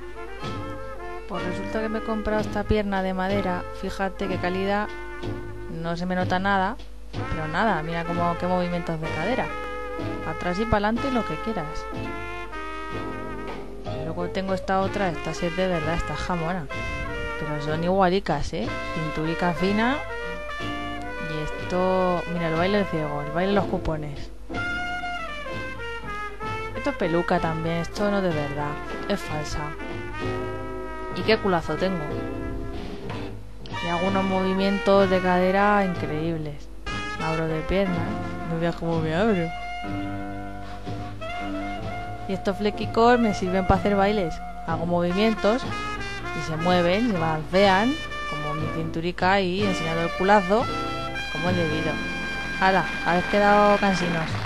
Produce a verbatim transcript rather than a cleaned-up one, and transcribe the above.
Pues resulta que me he comprado esta pierna de madera. Fíjate qué calidad. No se me nota nada. Pero nada, mira como qué movimientos de cadera. Atrás y para adelante lo que quieras. Y luego tengo esta otra. Esta sí es de verdad, esta jamona. Pero son igualicas, ¿eh? Cinturica fina. Y esto... Mira, el baile del ciego. El baile de los cupones. Esto es peluca también. Esto no es de verdad. Es falsa. Y qué culazo tengo. Y hago unos movimientos de cadera increíbles. Abro de pierna. No veas cómo me abro. Y estos flequicos me sirven para hacer bailes. Hago movimientos y se mueven, se balancean, como mi cinturica ahí enseñando el culazo, como es debido. ¡Hala! Habéis quedado cansinos.